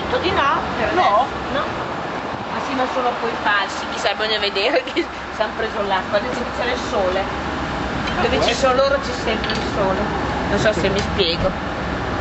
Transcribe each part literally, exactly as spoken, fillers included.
detto di no. Per no? No. Ma sì, ma sono poi falsi, chissà, bisogna vedere che si hanno preso l'acqua, adesso che c'è il sole. Dove ci sono loro c'è sempre il sole. Non so se mi spiego.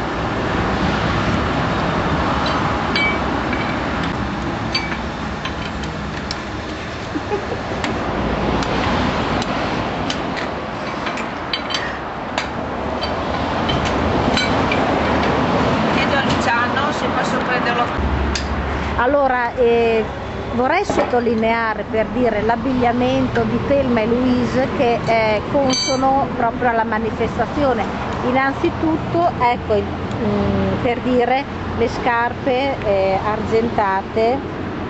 Allora, eh, vorrei sottolineare per dire l'abbigliamento di Thelma e Louise che è consono proprio alla manifestazione. Innanzitutto, ecco, mh, per dire le scarpe eh, argentate,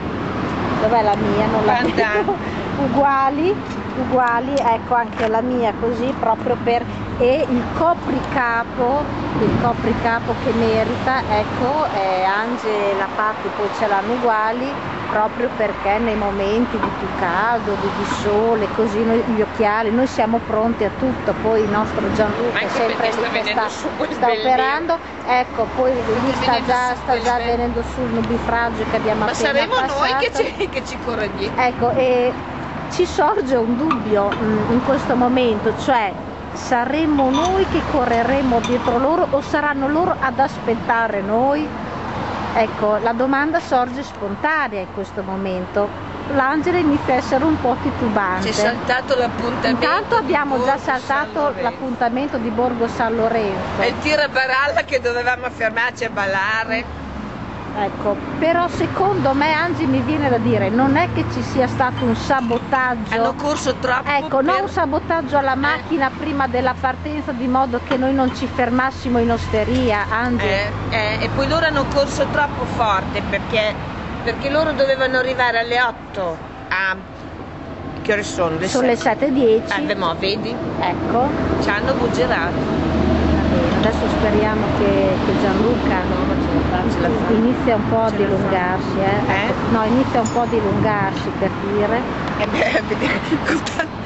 dov'è la mia? Non la vedo. uguali, uguali, ecco anche la mia così, proprio per, e il copricapo, il copricapo che merita, ecco, eh, Ange e la Patti poi ce l'hanno uguali, proprio perché nei momenti di più caldo, di, di sole, così noi, gli occhiali, noi siamo pronti a tutto, poi il nostro Gianluca è sempre lì che sta, sta operando, ecco, poi lì sta già, sta già venendo sul nubifragio che abbiamo Ma appena saremo passato. noi che ci, che ci corre dietro. Ecco, e ci sorge un dubbio mh, in questo momento, cioè saremmo noi che correremo dietro loro o saranno loro ad aspettare noi? Ecco, la domanda sorge spontanea in questo momento. L'Angela inizia a essere un po' titubante. C'è saltato l'appuntamento. Intanto abbiamo già saltato l'appuntamento di Borgo San Lorenzo. E il tirabaralla che dovevamo fermarci a ballare. Ecco, però secondo me, Angi, mi viene da dire, non è che ci sia stato un sabotaggio. Hanno corso troppo. Ecco, per... non un sabotaggio alla macchina eh. prima della partenza, di modo che noi non ci fermassimo in osteria, Angi. Eh, eh, e poi loro hanno corso troppo forte perché, perché loro dovevano arrivare alle otto a... Che ore sono? Le sono le sette e dieci. Eh, beh, mo, vedi? Ecco. Ci hanno buggerato. Adesso speriamo che, che Gianluca no, ce la fa. inizia un po' a ce dilungarsi, eh? eh? No, inizia un po' a dilungarsi, per dire. Eh beh, con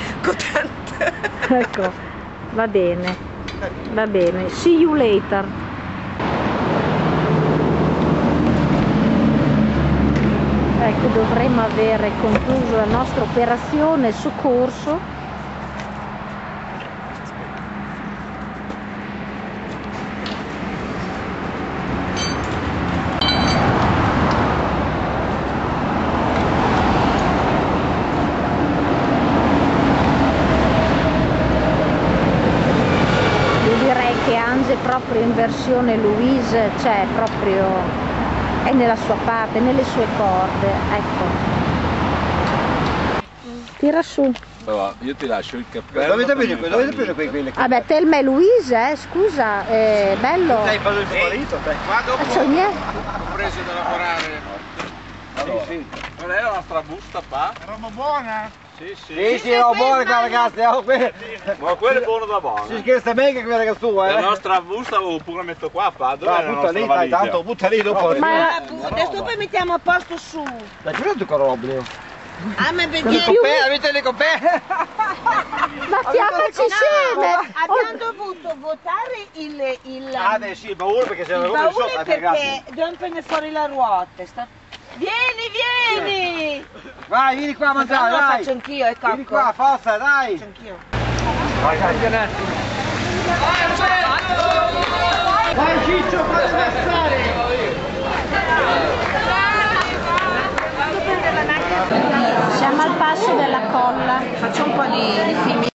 tanto. Ecco, va bene, va bene. See you later. Ecco, dovremmo avere concluso la nostra operazione soccorso. Proprio in versione Louise, cioè proprio è nella sua parte, nelle sue corde, ecco. Tira su. Allora, io ti lascio il cappello. Dove avete preso, dove avete preso quei quelli? Vabbè, Thelma e Louise, eh, scusa, è bello. Hai fatto il tuo marito, te? Ma dopo ho preso da lavorare. Allora, sì, sì. Qual è la nostra busta qua? Roba buona? Sì, sì. Sì, sì, è buona qua ragazzi. Oh, que... Ma quello è buono da buono. Si scherza meglio che quella che tua, eh. La nostra busta oppure metto qua, fa. Dove no, butta lì, dai, tanto butta lì dopo. Ma adesso poi mettiamo a posto su. Dai, che è corrobile? Ah, ma perché? Le copè, avete le copè? Ma stiamoci insieme! Abbiamo dovuto votare il... il ah, beh sì, il baule perché se il la baule perché dobbiamo prendere fuori la ruota. Sta... Vieni, vieni! Vai, vieni qua a mangiare, no, dai! Faccio anch'io, ecco. Vieni qua, forza, dai! Faccio anch'io. Vai, campionati! Vai, Ciccio, fai passare! Siamo al passo della colla. Faccio un po' di, di film.